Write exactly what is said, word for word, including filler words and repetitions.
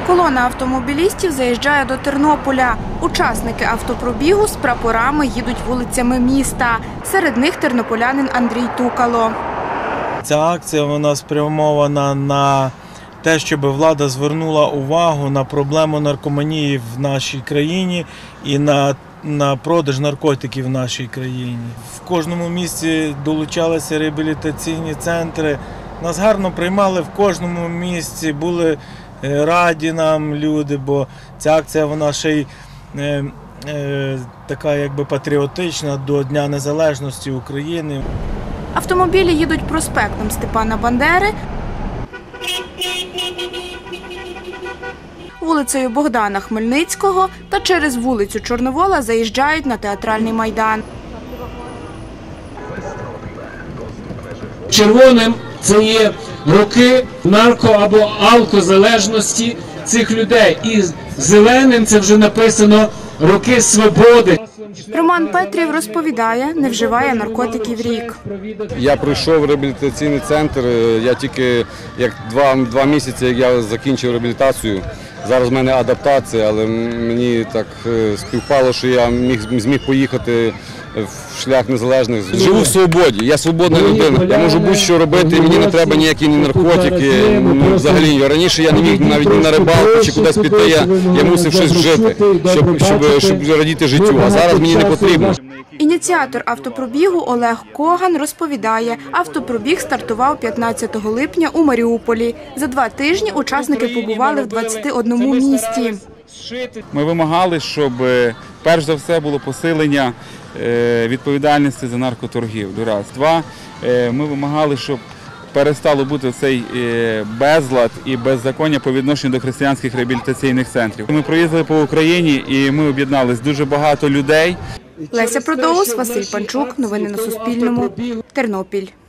Колона автомобілістів заїжджає до Тернополя. Учасники автопробігу з прапорами їдуть вулицями міста. Серед них тернополянин Андрій Тукало. Ця акція вона спрямована на те, щоб влада звернула увагу на проблему наркоманії в нашій країні і на, на продаж наркотиків в нашій країні. В кожному місті долучалися реабілітаційні центри. Нас гарно приймали в кожному місті, були раді нам люди, бо ця акція вона ще й е, е, така якби патріотична до Дня Незалежності України. Автомобілі їдуть проспектом Степана Бандери, вулицею Богдана Хмельницького та через вулицю Чорновола заїжджають на Театральний майдан. Червоним це є роки нарко- або алкозалежності цих людей. І зеленим це вже написано роки свободи. Роман Петрів розповідає, не вживає наркотиків рік. Я пройшов реабілітаційний центр, я тільки як два, два місяці, як я закінчив реабілітацію. Зараз в мене адаптація, але мені так співпало, що я міг, зміг поїхати в шлях незалежних. Живу в свободі, я свободна людина, я можу будь-що робити, мені не треба ніякі ні наркотики, ну, взагалі. Раніше я не міг навіть ні на рибалку чи кудись піти, я, я мусив щось вжити, щоб, щоб, щоб радіти життю, а зараз мені не потрібно. Ініціатор автопробігу Олег Коган розповідає, автопробіг стартував п'ятнадцятого липня у Маріуполі. За два тижні учасники побували в двадцяти одному місті. Ми вимагали, щоб перш за все було посилення відповідальності за наркоторгів. Раз. Два. Ми вимагали, щоб перестало бути цей безлад і беззаконня по відношенню до християнських реабілітаційних центрів. Ми проїздили по Україні і ми об'єднались дуже багато людей. Леся Продоус, Василь Панчук. Новини на Суспільному. Тернопіль.